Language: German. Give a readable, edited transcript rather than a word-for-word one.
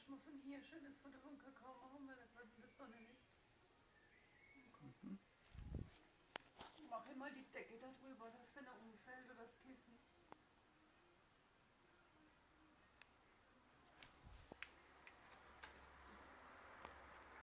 mal von hier schönes Foto vom Kakao machen, weil das wird in der Sonne nicht. Mach mal die Decke da